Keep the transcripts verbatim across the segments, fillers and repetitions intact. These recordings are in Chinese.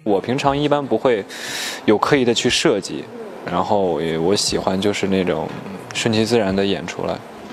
我平常一般不会有刻意的去设计，然后也我喜欢就是那种顺其自然的演出来。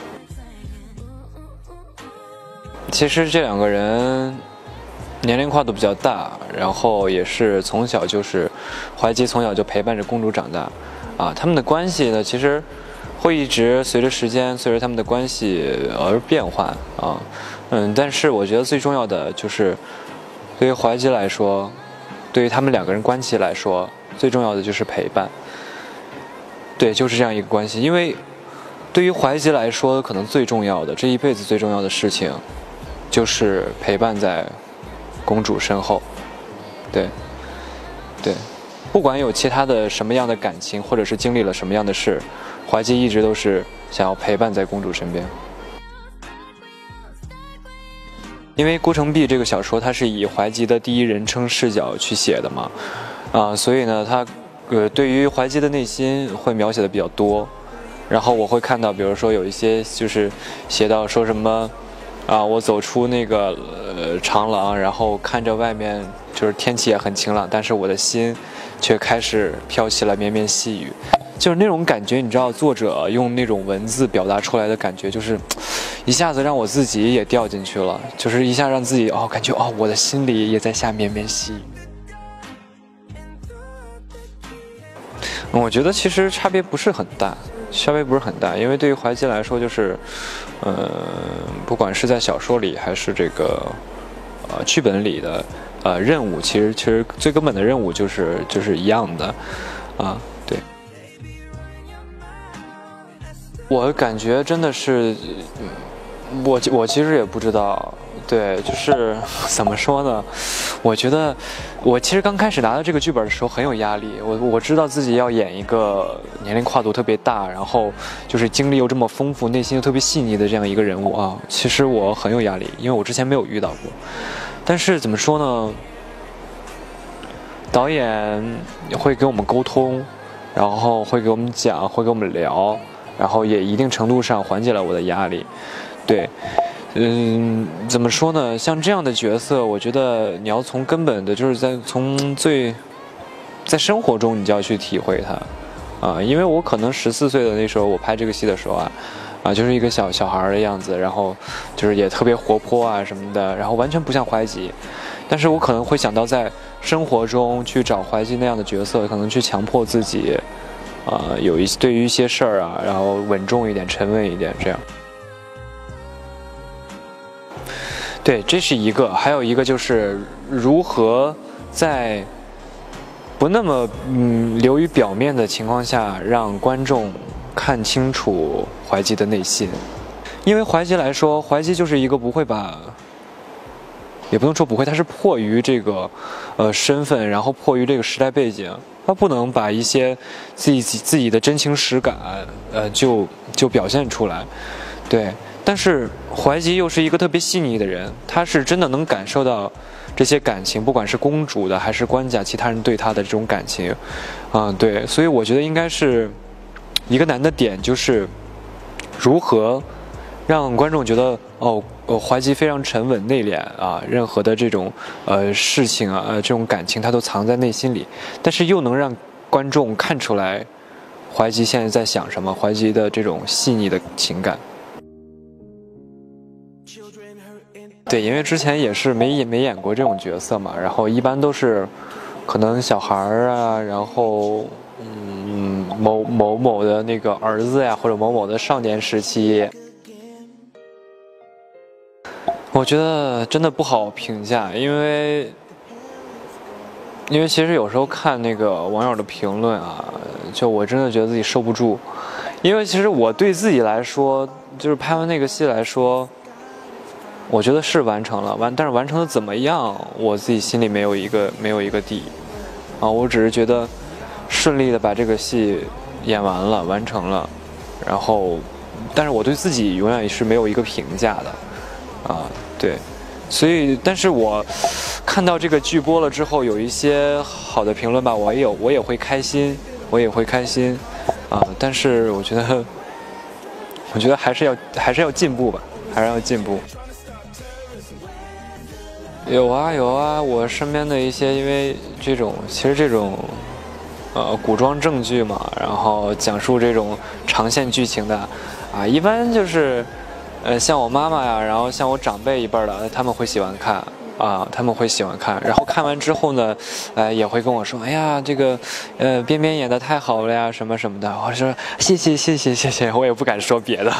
其实这两个人年龄跨度比较大，然后也是从小就是怀吉从小就陪伴着公主长大，啊，他们的关系呢，其实会一直随着时间，随着他们的关系而变换啊，嗯，但是我觉得最重要的就是对于怀吉来说，对于他们两个人关系来说，最重要的就是陪伴。对，就是这样一个关系，因为对于怀吉来说，可能最重要的这一辈子最重要的事情，就是陪伴在公主身后。对，对，不管有其他的什么样的感情，或者是经历了什么样的事，怀吉一直都是想要陪伴在公主身边。因为《孤城闭》这个小说，它是以怀吉的第一人称视角去写的嘛，啊，所以呢，它呃对于怀吉的内心会描写的比较多。然后我会看到，比如说有一些就是写到说什么，啊，我走出那个呃长廊，然后看着外面就是天气也很晴朗，但是我的心却开始飘起了绵绵细雨。就是那种感觉，你知道，作者用那种文字表达出来的感觉，就是一下子让我自己也掉进去了，就是一下让自己哦，感觉哦，我的心里也在下绵绵细雨。我觉得其实差别不是很大，差别不是很大，因为对于怀吉来说，就是，呃，不管是在小说里还是这个，呃，剧本里的，呃，任务，其实其实最根本的任务就是就是一样的，啊，对。我感觉真的是，我我其实也不知道，对，就是怎么说呢？我觉得我其实刚开始拿到这个剧本的时候很有压力，我我知道自己要演一个年龄跨度特别大，然后就是经历又这么丰富、内心又特别细腻的这样一个人物啊。其实我很有压力，因为我之前没有遇到过。但是怎么说呢？导演会给我们沟通，然后会给我们讲，会给我们聊。然后也一定程度上缓解了我的压力，对，嗯，怎么说呢？像这样的角色，我觉得你要从根本的，就是在从最，在生活中你就要去体会它，啊，因为我可能十四岁的那时候，我拍这个戏的时候啊，啊，就是一个小小孩的样子，然后就是也特别活泼啊什么的，然后完全不像怀吉，但是我可能会想到在生活中去找怀吉那样的角色，可能去强迫自己。啊、呃，有一对于一些事儿啊，然后稳重一点、沉稳一点，这样。对，这是一个，还有一个就是如何在不那么嗯流于表面的情况下，让观众看清楚怀吉的内心。因为怀吉来说，怀吉就是一个不会把。也不能说不会，他是迫于这个，呃，身份，然后迫于这个时代背景，他不能把一些自己自己的真情实感，呃，就就表现出来，对。但是怀吉又是一个特别细腻的人，他是真的能感受到这些感情，不管是公主的还是官家其他人对他的这种感情，啊、呃，对。所以我觉得应该是一个难的点，就是如何让观众觉得哦。呃，怀吉非常沉稳内敛啊，任何的这种呃事情啊，呃这种感情他都藏在内心里，但是又能让观众看出来怀吉现在在想什么，怀吉的这种细腻的情感。对，因为之前也是没没演过这种角色嘛，然后一般都是可能小孩儿啊，然后嗯某某某的那个儿子呀，或者某某的少年时期。我觉得真的不好评价，因为因为其实有时候看那个网友的评论啊，就我真的觉得自己受不住，因为其实我对自己来说，就是拍完那个戏来说，我觉得是完成了完，但是完成的怎么样，我自己心里没有一个没有一个底啊，我只是觉得顺利的把这个戏演完了，完成了，然后，但是我对自己永远是没有一个评价的。啊，对，所以，但是我看到这个剧播了之后，有一些好的评论吧，我也有，我也会开心，我也会开心，啊，但是我觉得，我觉得还是要还是要进步吧，还是要进步。 有啊有啊，我身边的一些因为这种其实这种呃古装正剧嘛，然后讲述这种长线剧情的啊，一般就是呃像我妈妈呀，然后像我长辈一辈的，他们会喜欢看。啊，他们会喜欢看，然后看完之后呢，呃，也会跟我说，哎呀，这个，呃，边边演的太好了呀，什么什么的。我说谢谢谢谢谢谢，我也不敢说别的。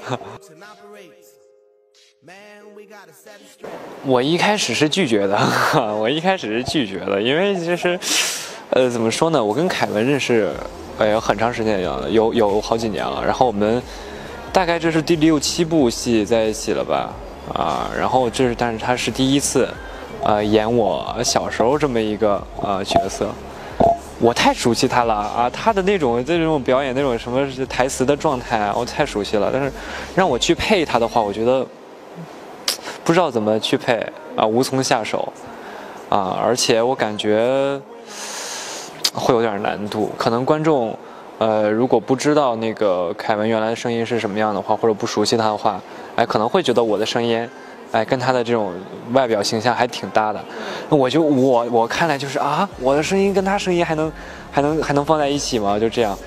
我一开始是拒绝的，我一开始是拒绝的，因为其实，呃，怎么说呢，我跟凯文认识，哎有很长时间了，有有好几年了，然后我们大概这是第六七部戏在一起了吧。啊，然后这是，但是他是第一次，呃，演我小时候这么一个呃角色，我太熟悉他了啊，他的那种这种表演那种什么台词的状态，我太熟悉了。但是让我去配他的话，我觉得不知道怎么去配啊，无从下手啊，而且我感觉会有点难度，可能观众。呃，如果不知道那个凯文原来的声音是什么样的话，或者不熟悉他的话，哎，可能会觉得我的声音，哎，跟他的这种外表形象还挺搭的。我就我我看来就是啊，我的声音跟他声音还能还能还能放在一起吗？就这样。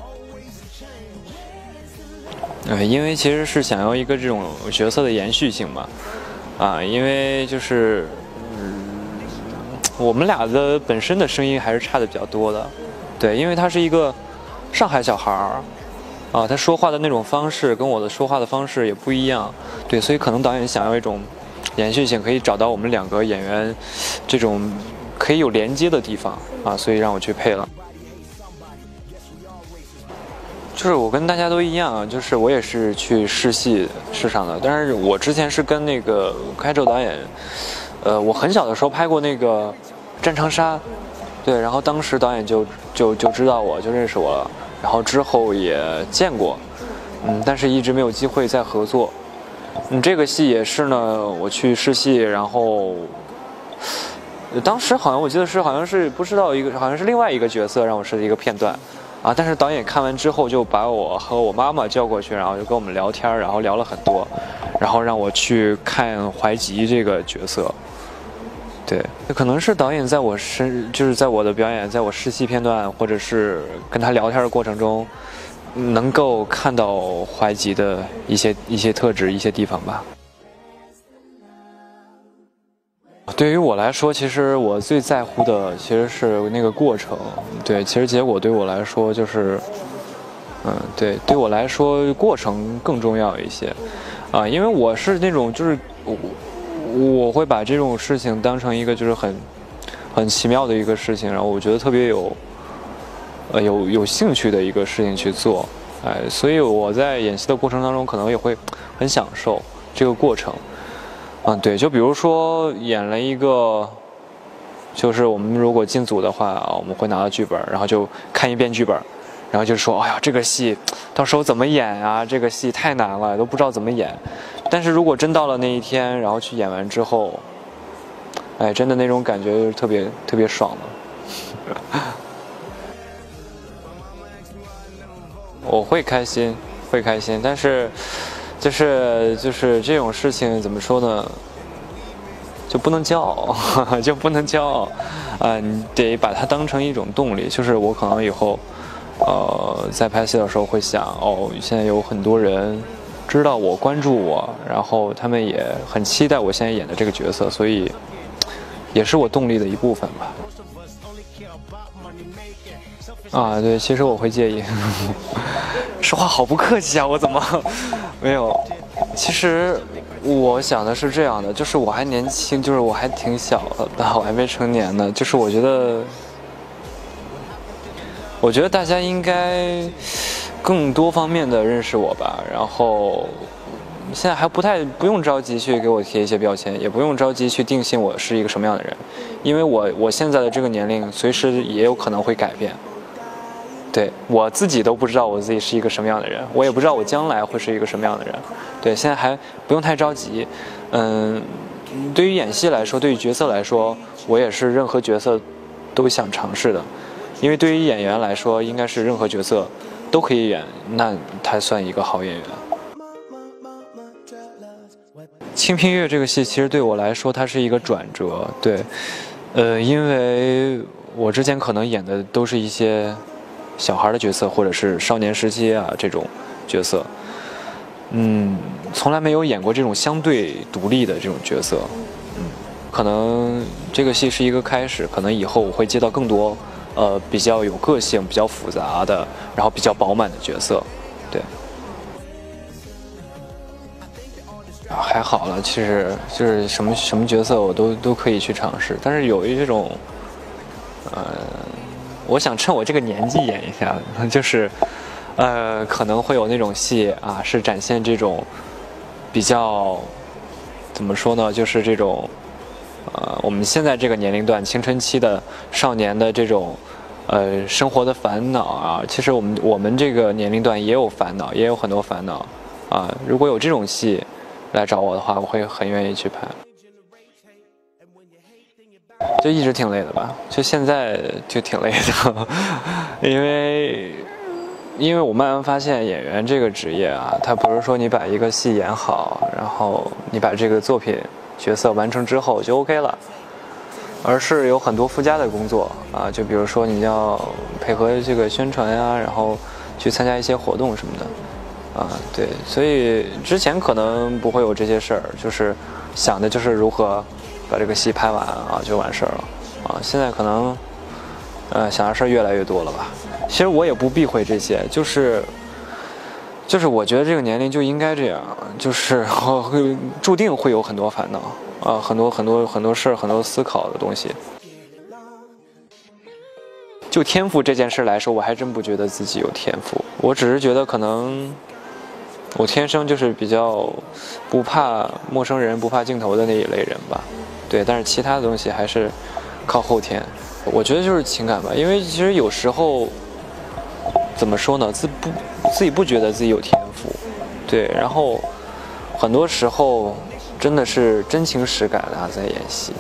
呃，因为其实是想要一个这种角色的延续性嘛，啊，因为就是，嗯，我们俩的本身的声音还是差的比较多的，对，因为他是一个。上海小孩儿，啊，他说话的那种方式跟我的说话的方式也不一样，对，所以可能导演想要一种延续性，可以找到我们两个演员这种可以有连接的地方啊，所以让我去配了。就是我跟大家都一样，就是我也是去试戏试上的，但是我之前是跟那个开宙导演，呃，我很小的时候拍过那个《战长沙》。对，然后当时导演就就就知道我，就认识我了，然后之后也见过，嗯，但是一直没有机会再合作。嗯，这个戏也是呢，我去试戏，然后当时好像我记得是好像是不知道一个，好像是另外一个角色让我试的一个片段，啊，但是导演看完之后就把我和我妈妈叫过去，然后就跟我们聊天，然后聊了很多，然后让我去看怀吉这个角色。对，可能是导演在我身，就是在我的表演，在我试戏片段，或者是跟他聊天的过程中，能够看到怀吉的一些一些特质、一些地方吧。对于我来说，其实我最在乎的其实是那个过程。对，其实结果对我来说就是，嗯，对，对我来说过程更重要一些，啊，因为我是那种就是我。我会把这种事情当成一个就是很很奇妙的一个事情，然后我觉得特别有呃有有兴趣的一个事情去做，哎，所以我在演戏的过程当中可能也会很享受这个过程。嗯，对，就比如说演了一个，就是我们如果进组的话，我们会拿到剧本，然后就看一遍剧本，然后就说，哎呀，这个戏到时候怎么演啊？这个戏太难了，都不知道怎么演。但是如果真到了那一天，然后去演完之后，哎，真的那种感觉就是特别特别爽的。我会开心，会开心，但是就是就是这种事情怎么说呢？就不能骄傲，就不能骄傲，啊、呃，你得把它当成一种动力。就是我可能以后，呃，在拍戏的时候会想，哦，现在有很多人知道我、关注我，然后他们也很期待我现在演的这个角色，所以也是我动力的一部分吧。啊，对，其实我会介意。说话好不客气啊，我怎么没有？其实我想的是这样的，就是我还年轻，就是我还挺小的，我还没成年呢。就是我觉得，我觉得大家应该更多方面的认识我吧。然后现在还不太不用着急去给我贴一些标签，也不用着急去定性我是一个什么样的人，因为我我现在的这个年龄，随时也有可能会改变。对，我自己都不知道我自己是一个什么样的人，我也不知道我将来会是一个什么样的人。对，现在还不用太着急。嗯，对于演戏来说，对于角色来说，我也是任何角色都想尝试的，因为对于演员来说，应该是任何角色都可以演，那才算一个好演员。 清平乐》这个戏其实对我来说，它是一个转折。对，呃，因为我之前可能演的都是一些小孩的角色，或者是少年时期啊这种角色，嗯，从来没有演过这种相对独立的这种角色。嗯，可能这个戏是一个开始，可能以后我会接到更多，呃，比较有个性、比较复杂的，然后比较饱满的角色。对。还好了，其实就是什么什么角色我都都可以去尝试，但是有一这种，呃，我想趁我这个年纪演一下，就是，呃，可能会有那种戏啊，是展现这种比较怎么说呢，就是这种，呃，我们现在这个年龄段青春期的少年的这种，呃，生活的烦恼啊，其实我们我们这个年龄段也有烦恼，也有很多烦恼啊，如果有这种戏来找我的话，我会很愿意去拍。就一直挺累的吧，就现在就挺累的，因为因为我慢慢发现演员这个职业啊，它不是说你把一个戏演好，然后你把这个作品角色完成之后就 OK 了，而是有很多附加的工作啊，就比如说你要配合这个宣传啊，然后去参加一些活动什么的。啊，对，所以之前可能不会有这些事儿，就是想的就是如何把这个戏拍完啊，就完事儿了啊。现在可能，呃，想的事儿越来越多了吧。其实我也不避讳这些，就是就是我觉得这个年龄就应该这样，就是会注定会有很多烦恼啊，很多很多很多事儿，很多思考的东西。就天赋这件事来说，我还真不觉得自己有天赋，我只是觉得可能我天生就是比较不怕陌生人、不怕镜头的那一类人吧。对，但是其他的东西还是靠后天。我觉得就是情感吧，因为其实有时候怎么说呢，自不自己不觉得自己有天赋，对，然后很多时候真的是真情实感的在演戏。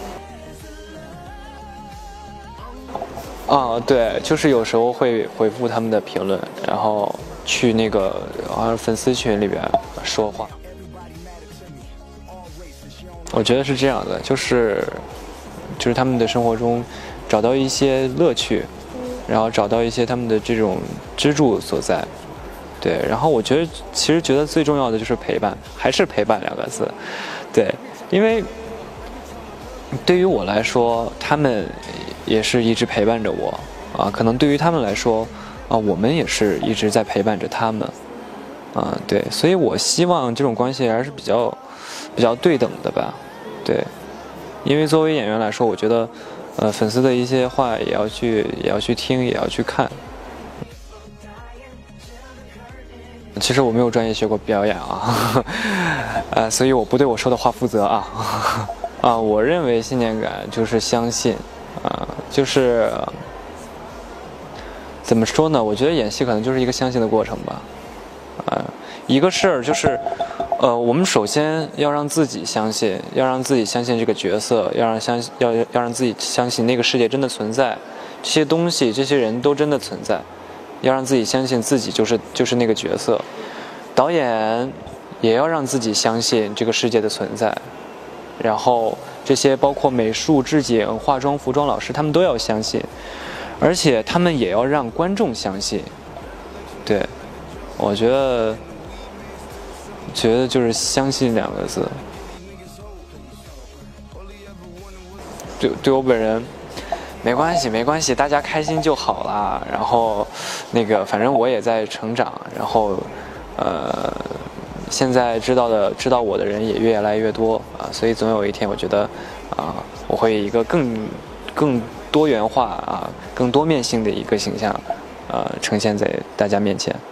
啊，对，就是有时候会回复他们的评论，然后去那个啊粉丝群里边说话。我觉得是这样的，就是就是他们的生活中找到一些乐趣，然后找到一些他们的这种支柱所在。对，然后我觉得其实觉得最重要的就是陪伴，还是陪伴两个字。对，因为对于我来说，他们也是一直陪伴着我啊。可能对于他们来说，啊，我们也是一直在陪伴着他们啊。对，所以我希望这种关系还是比较比较对等的吧。对，因为作为演员来说，我觉得，呃，粉丝的一些话也要去也要去听，也要去看。其实我没有专业学过表演啊，呃，所以我不对我说的话负责啊。啊，我认为信念感就是相信，啊，就是怎么说呢？我觉得演戏可能就是一个相信的过程吧。啊，一个事儿就是，呃，我们首先要让自己相信，要让自己相信这个角色，要让相要要让自己相信那个世界真的存在，这些东西、这些人都真的存在，要让自己相信自己就是就是那个角色。导演也要让自己相信这个世界的存在。然后这些包括美术、置景、化妆、服装老师，他们都要相信，而且他们也要让观众相信。对，我觉得，觉得就是相信两个字。对，对我本人，没关系，没关系，大家开心就好啦。然后，那个，反正我也在成长，然后，呃。现在知道的知道我的人也越来越多啊，所以总有一天，我觉得啊，我会以一个更更多元化啊、更多面性的一个形象，呃，呈现在大家面前。